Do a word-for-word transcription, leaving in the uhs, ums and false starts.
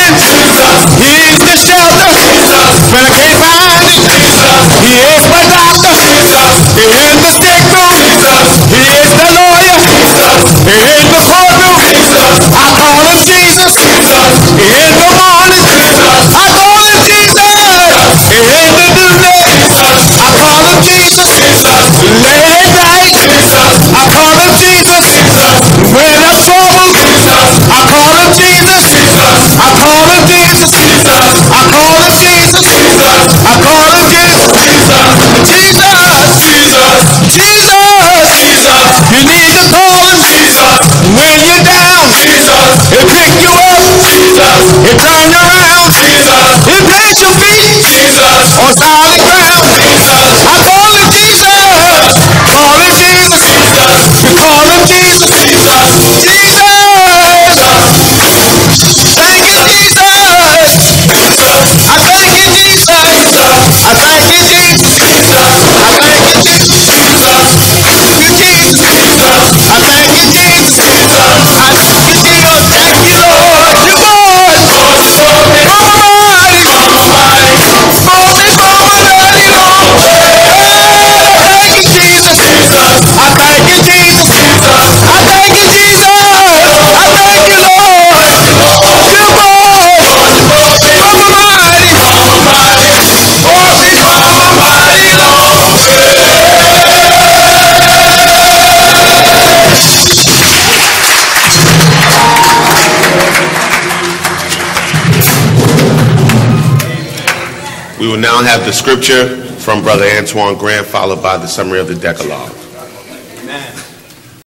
friend. He's the shelter when I can't find it. He is my doctor in the sick room. He is the lawyer in the courtroom. I call him Jesus in the morning. I call him Jesus in the noonday. I call him Jesus late at night. I call him Jesus when I'm troubled. I call him Jesus. I call him Jesus. I call him Jesus. I call him Jesus. Jesus. Jesus. You need to call him when you're down. He'll pick you up. He'll turn you around. He'll plant your feet on solid ground. I call him Jesus. Call him Jesus. You call him Jesus. Jesus. Thank you, Jesus. I thank you, Jesus. I thank you, Jesus. I thank you, Jesus. You, Jesus. I thank you, Jesus. I thank you, Jesus. Thank you, Lord. You Lord. Almighty. Almighty. Almighty, Lord. Thank you, Jesus. I thank you, Jesus. I thank you, Jesus. I thank you, Lord. You Lord. Almighty. Almighty. Almighty, Lord. We will now have the scripture from Brother Antoine Grant, followed by the summary of the Decalogue.